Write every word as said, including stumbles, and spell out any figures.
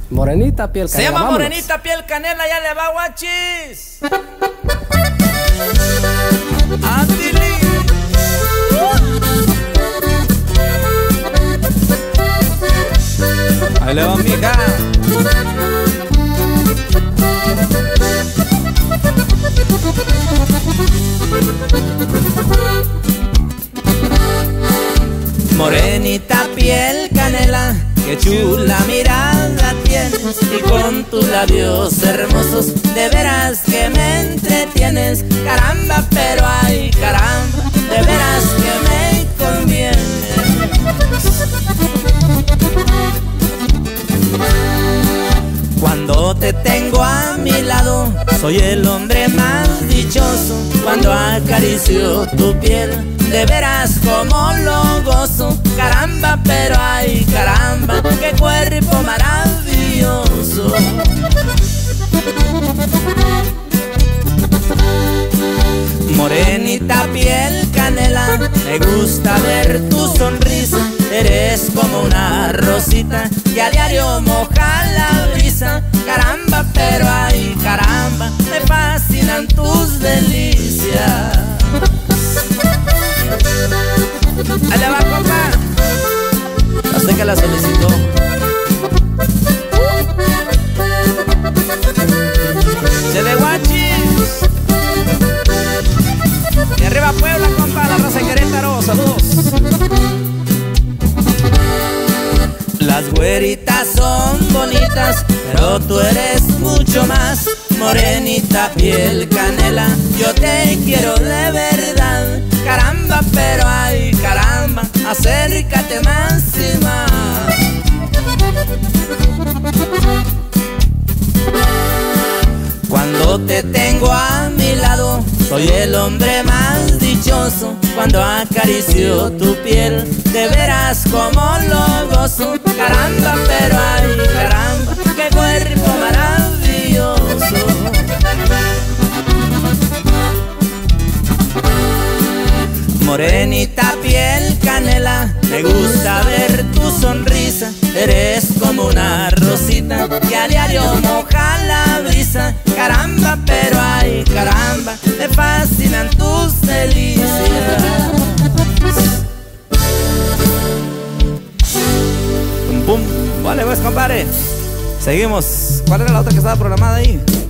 Morenita piel canela. Se llama vámonos. Morenita piel canela, ya le va, guachis. Andili. Ahí le va, mija. Morenita piel canela, qué chula mirada tienes, y con tus labios hermosos de veras que me entretienes. Caramba, pero ay caramba, de veras que me conviene. Cuando te tengo a mi lado, soy el hombre más dichoso. Cuando acaricio tu piel, de veras como lo gozo. Caramba, pero ay caramba, qué cuerpo maravilloso. Morenita piel canela, me gusta ver tu sonrisa. Eres como una rosita que a diario moja la brisa. Caramba, pero ay caramba, me fascinan tus delicias. Ahí le va, compa. No sé que la solicitó. Chele guachis. Y arriba Puebla, compa, la raza de Querétaro, saludos. Las güeritas son bonitas, pero tú eres mucho más. Morenita piel canela, yo te quiero de verdad. Caramba, pero ay caramba, acércate más y más. Cuando te tengo a mi lado, soy el hombre más dichoso. Cuando acaricio tu piel, de veras como lo gozo. Caramba, pero ay caramba, qué cuerpo maravilloso. Morenita piel canela, me gusta ver tu sonrisa. Eres como una rosita que a diario moja la brisa. Caramba, pero ay caramba, me fascinan tus delicias. Pum, pum. Vale pues, compadre. Seguimos. ¿Cuál era la otra que estaba programada ahí?